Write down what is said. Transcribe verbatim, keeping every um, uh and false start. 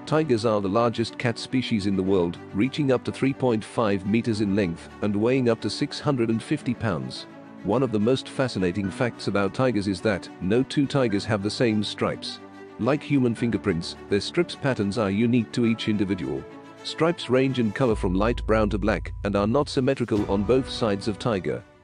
Tigers are the largest cat species in the world, reaching up to three point five meters in length and weighing up to six hundred fifty pounds. One of the most fascinating facts about tigers is that no two tigers have the same stripes. Like human fingerprints, their stripes patterns are unique to each individual. Stripes range in color from light brown to black and are not symmetrical on both sides of tiger.